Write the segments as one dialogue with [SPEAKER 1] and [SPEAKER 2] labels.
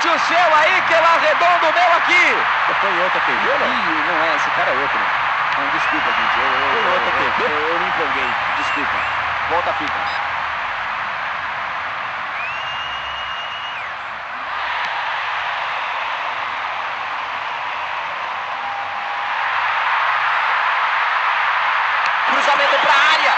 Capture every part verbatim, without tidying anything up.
[SPEAKER 1] Deixa o seu aí que eu arredondo o meu aqui.
[SPEAKER 2] Foi em outra T V, não?
[SPEAKER 1] Ih, não é, esse cara é outro. Não, desculpa, gente. Eu, eu,
[SPEAKER 2] Foi em outra
[SPEAKER 1] eu,
[SPEAKER 2] T V?
[SPEAKER 1] eu, eu me empolguei. Desculpa. Volta a fita. Cruzamento para a área.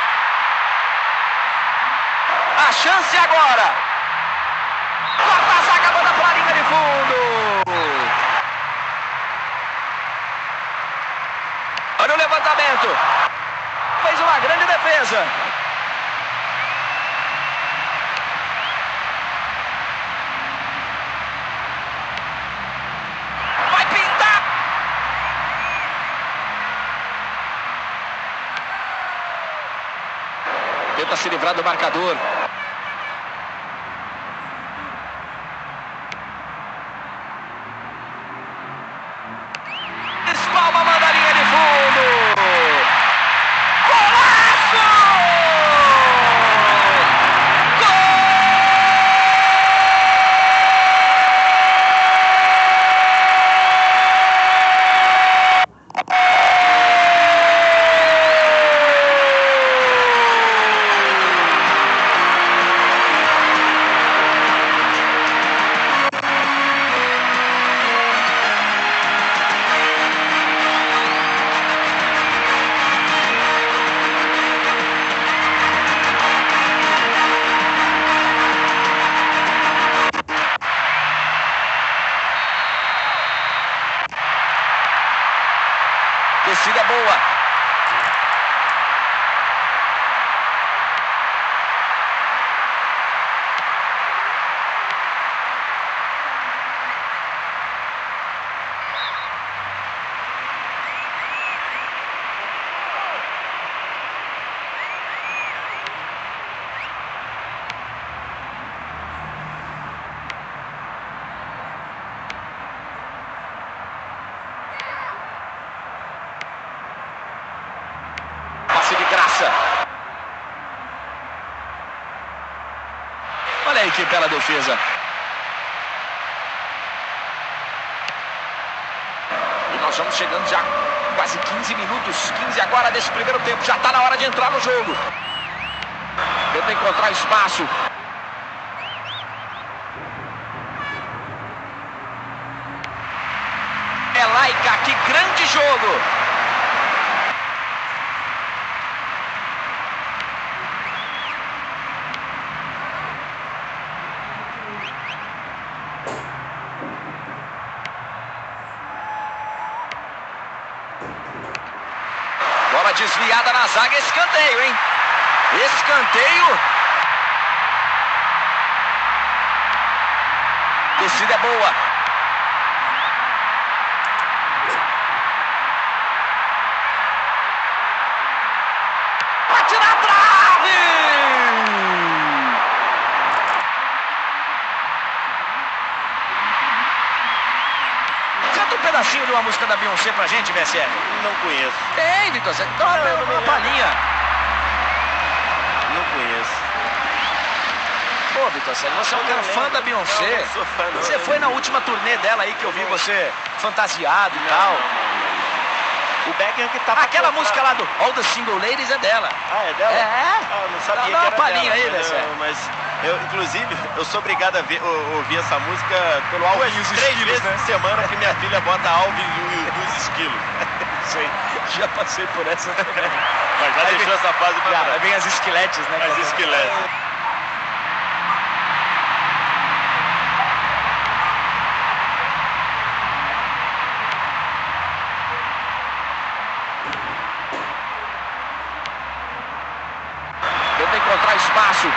[SPEAKER 1] A chance agora. Corta a zaga, bota para a linha de fundo. Olha o levantamento. Fez uma grande defesa. Vai pintar. Tenta se livrar do marcador. Espalma, manda a linha de fundo. Golaço! Descida boa. De graça. Olha aí que bela defesa. E nós vamos chegando já quase quinze minutos, quinze agora desse primeiro tempo. Já está na hora de entrar no jogo. Tenta encontrar espaço. É Laica, que grande jogo. Bola desviada na zaga, escanteio, hein? Escanteio. Descida é boa. Bate na trave! Canta um pedacinho de uma música da Beyoncé pra gente, V S R.
[SPEAKER 2] Não conheço.
[SPEAKER 1] Tem, Vitor, você toma
[SPEAKER 2] Não,
[SPEAKER 1] uma
[SPEAKER 2] não me
[SPEAKER 1] palhinha.
[SPEAKER 2] Não conheço.
[SPEAKER 1] Pô, Vitor, você é um cara fã da Beyoncé.
[SPEAKER 2] Não, não sou fã, não.
[SPEAKER 1] Você foi na última turnê dela aí que eu vi você fantasiado e tal.
[SPEAKER 2] O Beckham que tá pra
[SPEAKER 1] Aquela
[SPEAKER 2] comprar.
[SPEAKER 1] música lá do All the Single Ladies é dela.
[SPEAKER 2] Ah, é dela?
[SPEAKER 1] É?
[SPEAKER 2] Ah, eu não sabia
[SPEAKER 1] Dá
[SPEAKER 2] que
[SPEAKER 1] uma
[SPEAKER 2] era
[SPEAKER 1] palhinha
[SPEAKER 2] dela.
[SPEAKER 1] aí,
[SPEAKER 2] mas,
[SPEAKER 1] Bessé.
[SPEAKER 2] eu- mas eu, inclusive, eu sou obrigado a ver, ou- ouvir essa música
[SPEAKER 1] Alvin
[SPEAKER 2] duas,
[SPEAKER 1] e os
[SPEAKER 2] três
[SPEAKER 1] Esquilos,
[SPEAKER 2] vezes
[SPEAKER 1] né?
[SPEAKER 2] por semana que minha filha bota Alvin e os Esquilos.
[SPEAKER 1] Sei, já passei por essa também.
[SPEAKER 2] Mas já
[SPEAKER 1] Aí
[SPEAKER 2] deixou
[SPEAKER 1] vem-
[SPEAKER 2] essa fase pra
[SPEAKER 1] Já,
[SPEAKER 2] trás.
[SPEAKER 1] aí vem as esqueletes, né?
[SPEAKER 2] As esqueletes.
[SPEAKER 1] Tenta encontrar espaço.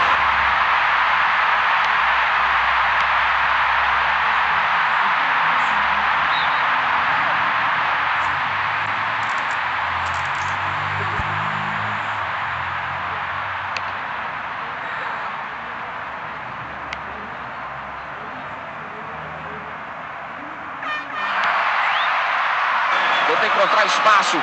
[SPEAKER 1] Tenta encontrar espaço.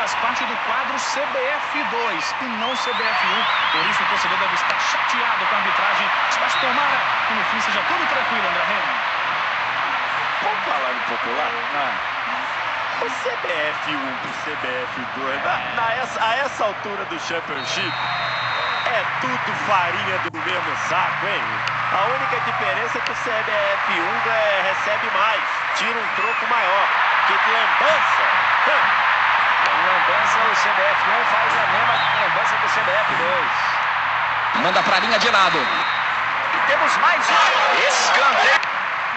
[SPEAKER 3] faz parte do quadro C B F dois e não C B F um. Por isso o torcedor deve estar chateado com a arbitragem. Mas tomara que no fim seja tudo tranquilo, André Henrique.
[SPEAKER 2] Vamos falar no popular? Ah. O C B F um pro C B F dois, na, na essa, a essa altura do Championship, é tudo farinha do mesmo saco, hein? A única diferença é que o C B F um é, recebe mais, tira um troco maior. Que lambança!
[SPEAKER 1] Lambança, o C B F um faz a mesma lambança do C B F dois. Manda pra linha de lado. E temos mais um escanteio.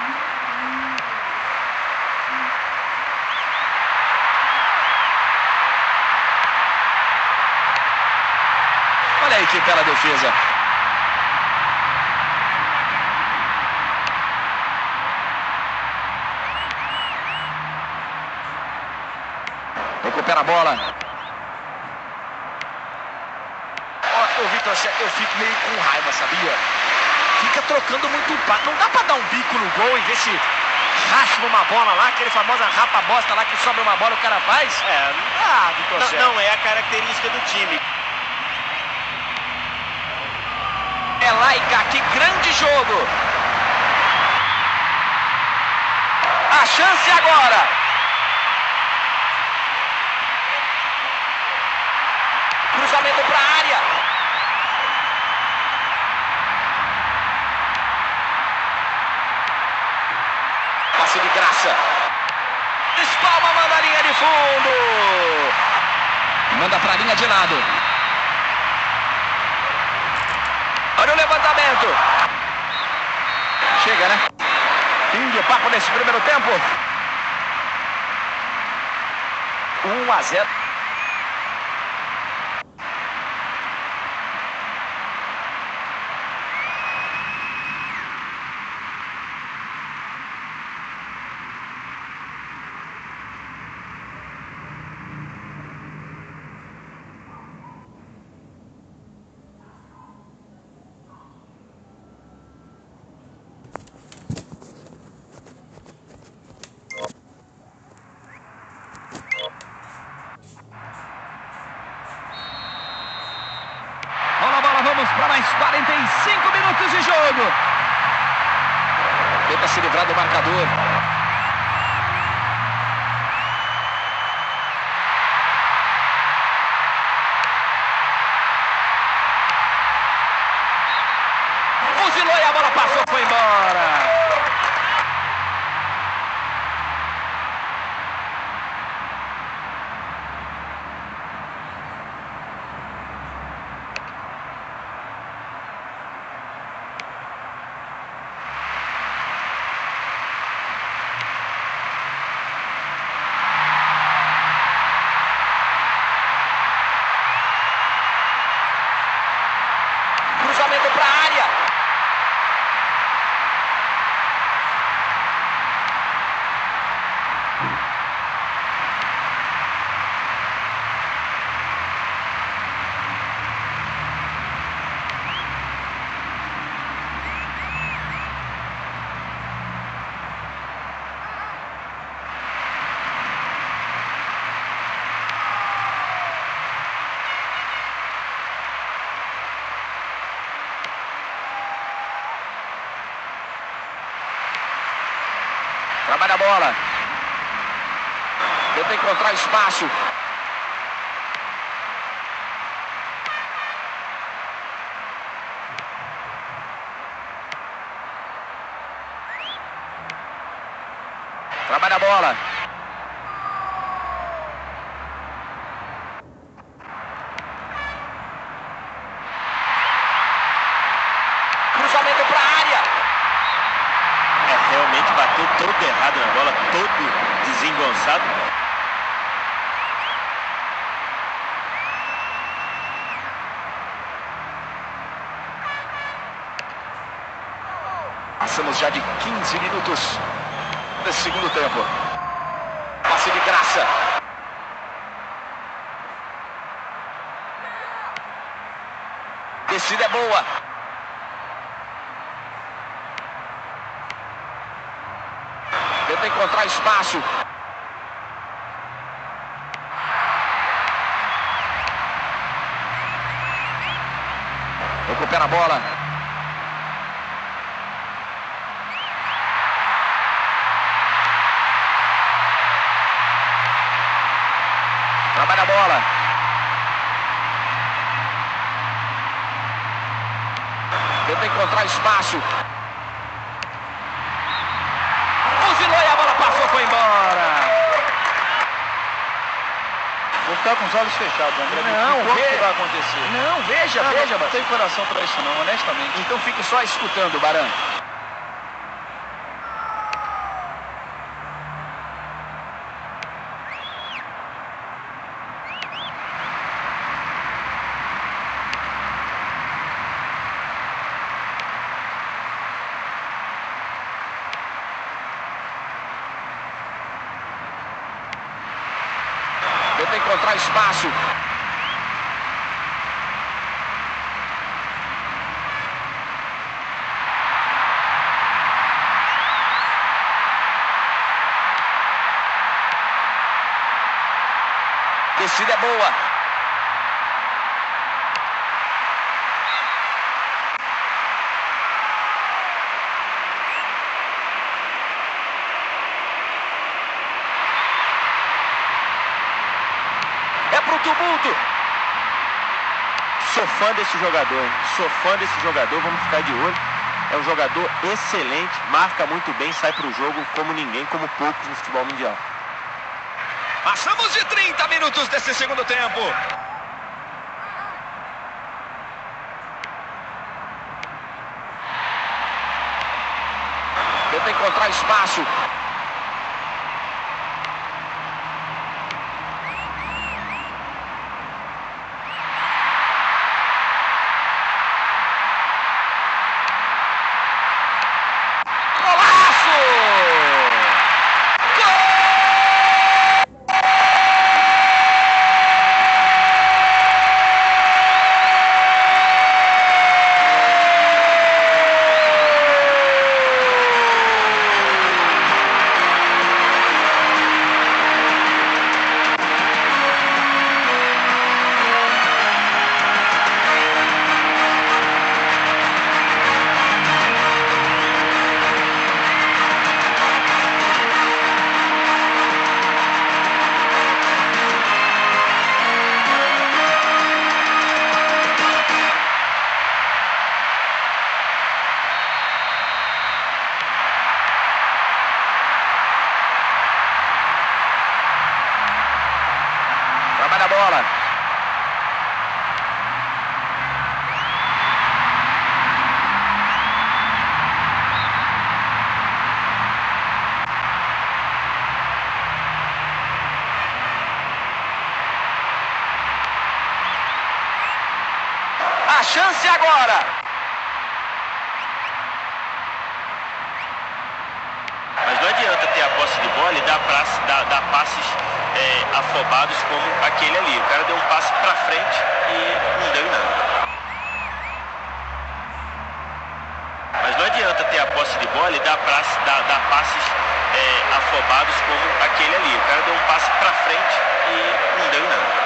[SPEAKER 1] Olha aí que bela defesa. Recupera a bola. Ó, ô Vitor, eu fico meio com raiva, sabia? Fica trocando muito passe. Não dá pra dar um bico no gol e ver se raspa uma bola lá, aquele famoso rapa-bosta lá que sobra uma bola o cara faz.
[SPEAKER 2] É, não dá, Vitor. Não, não é a característica do time.
[SPEAKER 1] É Laica, que grande jogo. A chance agora. Cruzamento para a área. Passe de graça. Espalma, manda a linha de fundo. Manda para a linha de lado. Olha o levantamento. Chega, né? Fim de papo nesse primeiro tempo. um a zero. Vamos para mais quarenta e cinco minutos de jogo. Tenta se livrar do marcador. Fuzilou e a bola passou, foi embora. Cruzamento para a área. Trabalha a bola. Tenta encontrar espaço. Trabalha a bola. Cruzamento para a área.
[SPEAKER 2] É, realmente bateu todo errado na bola, todo desengonçado.
[SPEAKER 1] Passamos já de quinze minutos nesse segundo tempo. Passe de graça. Descida é boa. Tenta encontrar espaço. Recupera a bola. Trabalha a bola. Tenta encontrar espaço. Fuzilou e a bola passou, foi embora.
[SPEAKER 2] Vou ficar com os olhos fechados, André.
[SPEAKER 1] Não,
[SPEAKER 2] o que
[SPEAKER 1] ve...
[SPEAKER 2] vai acontecer?
[SPEAKER 1] Não, veja,
[SPEAKER 2] não,
[SPEAKER 1] veja.
[SPEAKER 2] Não, não tem coração para isso não, honestamente.
[SPEAKER 1] Então fique só escutando, Baran. Tenta encontrar espaço. Descida é boa. É pro tumulto.
[SPEAKER 2] Sou fã desse jogador, hein? Sou fã desse jogador, vamos ficar de olho. É um jogador excelente, marca muito bem, sai pro jogo como ninguém, como poucos no futebol mundial.
[SPEAKER 1] Passamos de trinta minutos desse segundo tempo. Tenta encontrar espaço. Trabalha a bola. A chance agora.
[SPEAKER 2] Mas não adianta ter a posse de bola e dar, praça, dar, dar passes é, afobados como aquele ali. O cara deu um passe pra frente e não deu em nada. Mas não adianta ter a posse de bola e dar, praça, dar, dar passes é, afobados como aquele ali. O cara deu um passe pra frente e não deu em nada.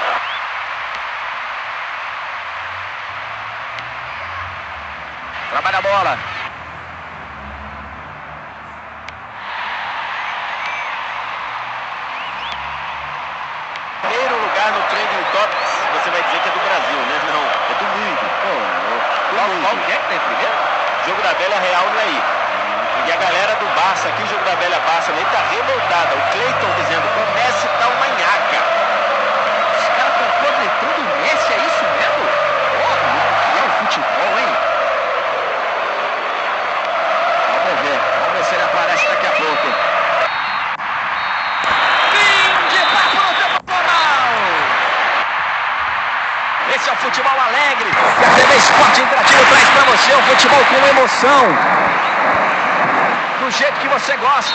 [SPEAKER 1] Trabalha a bola.
[SPEAKER 2] Primeiro lugar no Trending Topics, você vai dizer que é do Brasil, né? Não, é do mundo.
[SPEAKER 1] Qual, qual que é que tem primeiro?
[SPEAKER 2] Jogo da Velha Real Naí. E a galera do Barça aqui, o Jogo da Velha Barça Naí, tá revoltada. O Cleiton dizendo que o Messi tá uma nhaca.
[SPEAKER 1] Os caras estão cornetando o Messi, é isso mesmo? Porra, que é o futebol, hein? Vamos ver, vamos ver se ele aparece daqui a pouco. Fim de papo no tempo normal. Esse é o futebol alegre que a T V Esporte Interativo traz pra você, um futebol com emoção, do jeito que você gosta.